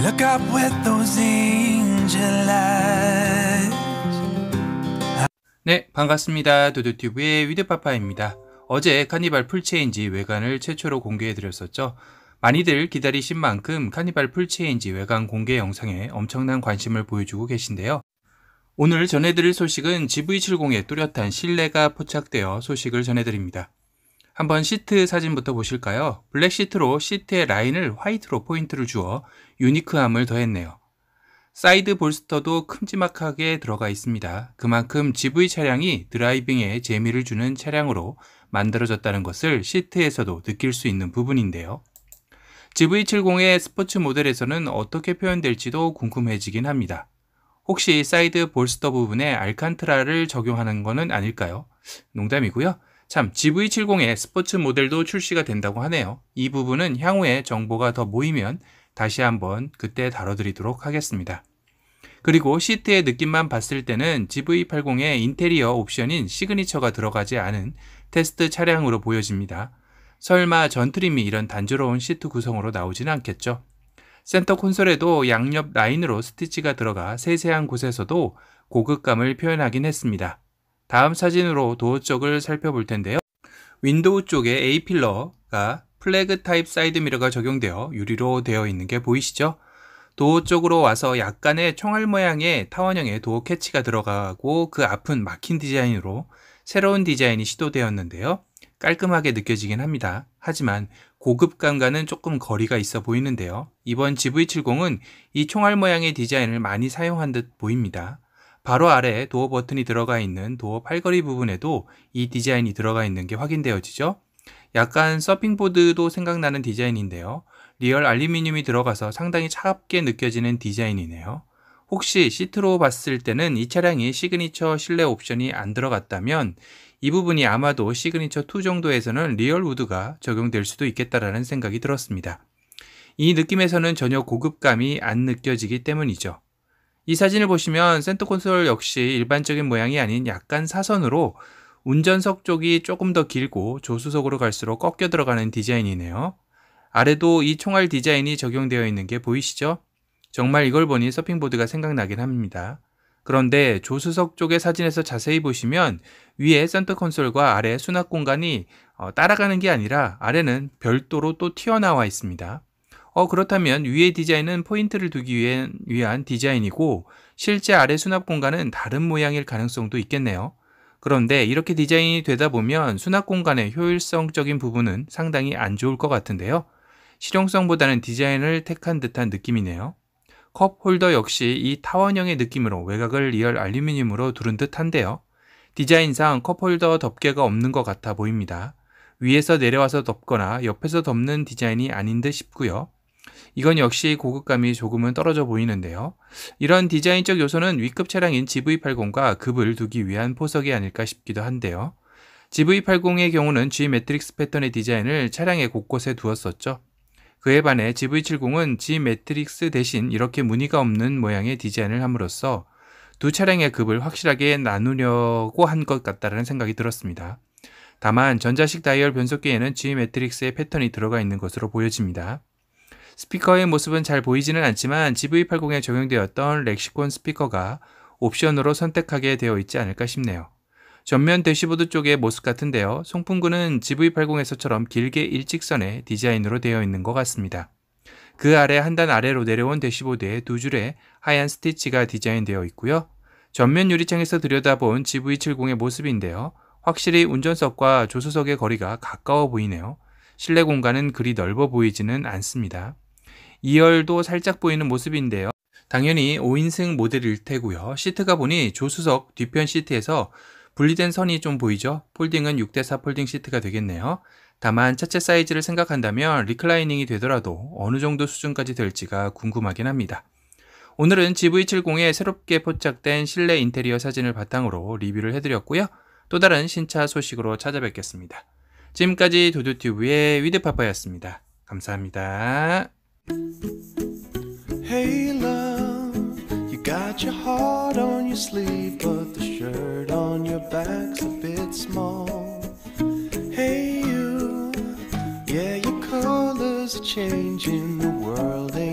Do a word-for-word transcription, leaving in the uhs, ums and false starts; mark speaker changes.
Speaker 1: look up with those angel eyes.
Speaker 2: 네, 반갑습니다. 두두튜브의 위드파파입니다. 어제 카니발 풀체인지 외관을 최초로 공개해드렸었죠. 많이들 기다리신 만큼 카니발 풀체인지 외관 공개 영상에 엄청난 관심을 보여주고 계신데요. 오늘 전해드릴 소식은 지브이 칠십에 뚜렷한 실내가 포착되어 소식을 전해드립니다. 한번 시트 사진부터 보실까요? 블랙 시트로 시트의 라인을 화이트로 포인트를 주어 유니크함을 더했네요. 사이드 볼스터도 큼지막하게 들어가 있습니다. 그만큼 지브이 차량이 드라이빙에 재미를 주는 차량으로 만들어졌다는 것을 시트에서도 느낄 수 있는 부분인데요. 지브이 칠십의 스포츠 모델에서는 어떻게 표현될지도 궁금해지긴 합니다. 혹시 사이드 볼스터 부분에 알칸트라를 적용하는 것은 아닐까요? 농담이고요. 참, 지브이 칠십의 스포츠 모델도 출시가 된다고 하네요. 이 부분은 향후에 정보가 더 모이면 다시 한번 그때 다뤄드리도록 하겠습니다. 그리고 시트의 느낌만 봤을 때는 지브이 팔십의 인테리어 옵션인 시그니처가 들어가지 않은 테스트 차량으로 보여집니다. 설마 전트림이 이런 단조로운 시트 구성으로 나오지는 않겠죠. 센터 콘솔에도 양옆 라인으로 스티치가 들어가 세세한 곳에서도 고급감을 표현하긴 했습니다. 다음 사진으로 도어 쪽을 살펴볼 텐데요. 윈도우 쪽에 A필러가 플래그 타입 사이드미러가 적용되어 유리로 되어 있는 게 보이시죠? 도어 쪽으로 와서 약간의 총알 모양의 타원형의 도어 캐치가 들어가고 그 앞은 막힌 디자인으로 새로운 디자인이 시도되었는데요. 깔끔하게 느껴지긴 합니다. 하지만 고급감과는 조금 거리가 있어 보이는데요. 이번 지브이 칠십은 이 총알 모양의 디자인을 많이 사용한 듯 보입니다. 바로 아래 도어 버튼이 들어가 있는 도어 팔걸이 부분에도 이 디자인이 들어가 있는 게 확인되어지죠. 약간 서핑보드도 생각나는 디자인인데요. 리얼 알루미늄이 들어가서 상당히 차갑게 느껴지는 디자인이네요. 혹시 시트로 봤을 때는 이 차량이 시그니처 실내 옵션이 안 들어갔다면 이 부분이 아마도 시그니처 투 정도에서는 리얼 우드가 적용될 수도 있겠다라는 생각이 들었습니다. 이 느낌에서는 전혀 고급감이 안 느껴지기 때문이죠. 이 사진을 보시면 센터 콘솔 역시 일반적인 모양이 아닌 약간 사선으로 운전석 쪽이 조금 더 길고 조수석으로 갈수록 꺾여 들어가는 디자인이네요. 아래도 이 총알 디자인이 적용되어 있는 게 보이시죠? 정말 이걸 보니 서핑보드가 생각나긴 합니다. 그런데 조수석 쪽의 사진에서 자세히 보시면 위에 센터 콘솔과 아래 수납 공간이 따라가는 게 아니라 아래는 별도로 또 튀어나와 있습니다. 어, 그렇다면 위의 디자인은 포인트를 두기 위한, 위한 디자인이고 실제 아래 수납 공간은 다른 모양일 가능성도 있겠네요. 그런데 이렇게 디자인이 되다 보면 수납 공간의 효율성적인 부분은 상당히 안 좋을 것 같은데요. 실용성보다는 디자인을 택한 듯한 느낌이네요. 컵 홀더 역시 이 타원형의 느낌으로 외곽을 리얼 알루미늄으로 두른 듯한데요. 디자인상 컵 홀더 덮개가 없는 것 같아 보입니다. 위에서 내려와서 덮거나 옆에서 덮는 디자인이 아닌 듯 싶고요. 이건 역시 고급감이 조금은 떨어져 보이는데요. 이런 디자인적 요소는 위급 차량인 지브이 팔십과 급을 두기 위한 포석이 아닐까 싶기도 한데요. 지브이 팔십의 경우는 G 매트릭스 패턴의 디자인을 차량의 곳곳에 두었었죠. 그에 반해 지브이 칠십은 G 매트릭스 대신 이렇게 무늬가 없는 모양의 디자인을 함으로써 두 차량의 급을 확실하게 나누려고 한 것 같다는 생각이 들었습니다. 다만 전자식 다이얼 변속기에는 G 매트릭스의 패턴이 들어가 있는 것으로 보여집니다. 스피커의 모습은 잘 보이지는 않지만 지브이 팔십에 적용되었던 렉시콘 스피커가 옵션으로 선택하게 되어 있지 않을까 싶네요. 전면 대시보드 쪽의 모습 같은데요. 송풍구는 지브이 팔십에서처럼 길게 일직선의 디자인으로 되어 있는 것 같습니다. 그 아래 한 단 아래로 내려온 대시보드에 두 줄의 하얀 스티치가 디자인되어 있고요. 전면 유리창에서 들여다본 지브이 칠십의 모습인데요. 확실히 운전석과 조수석의 거리가 가까워 보이네요. 실내 공간은 그리 넓어 보이지는 않습니다. 이 열도 살짝 보이는 모습인데요. 당연히 오 인승 모델일 테고요. 시트가 보니 조수석 뒤편 시트에서 분리된 선이 좀 보이죠? 폴딩은 육 대 사 폴딩 시트가 되겠네요. 다만 차체 사이즈를 생각한다면 리클라이닝이 되더라도 어느 정도 수준까지 될지가 궁금하긴 합니다. 오늘은 지브이 칠십에 새롭게 포착된 실내 인테리어 사진을 바탕으로 리뷰를 해드렸고요. 또 다른 신차 소식으로 찾아뵙겠습니다. 지금까지 두두튜브의 위드파파였습니다. 감사합니다.
Speaker 1: Hey love, you got your heart on your sleeve, but the shirt on your back's a bit small. Hey you, yeah your colors are changing, the world ain't